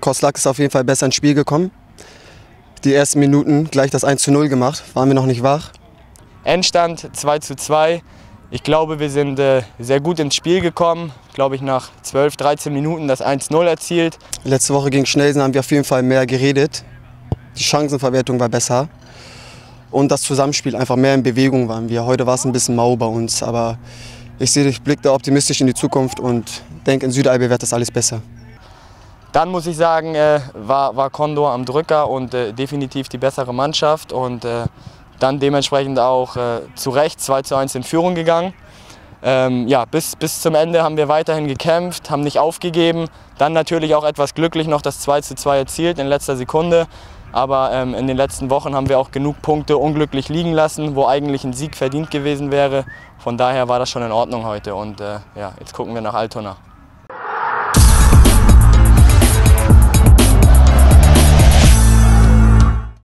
Koslak ist auf jeden Fall besser ins Spiel gekommen. Die ersten Minuten gleich das 1:0 gemacht, waren wir noch nicht wach. Endstand 2:2. Ich glaube, wir sind sehr gut ins Spiel gekommen. Glaube ich, nach 12, 13 Minuten das 1:0 erzielt. Letzte Woche gegen Schnelsen haben wir auf jeden Fall mehr geredet. Die Chancenverwertung war besser. Und das Zusammenspiel einfach mehr in Bewegung waren wir. Heute war es ein bisschen mau bei uns, aber ich blicke da optimistisch in die Zukunft und denke, in Südalbe wird das alles besser. Dann muss ich sagen, war Condor am Drücker und definitiv die bessere Mannschaft und dann dementsprechend auch zu Recht 2:1 in Führung gegangen. Ja, bis zum Ende haben wir weiterhin gekämpft, haben nicht aufgegeben. Dann natürlich auch etwas glücklich noch das 2:2 erzielt in letzter Sekunde. Aber in den letzten Wochen haben wir auch genug Punkte unglücklich liegen lassen, wo eigentlich ein Sieg verdient gewesen wäre. Von daher war das schon in Ordnung heute und ja, jetzt gucken wir nach Altona.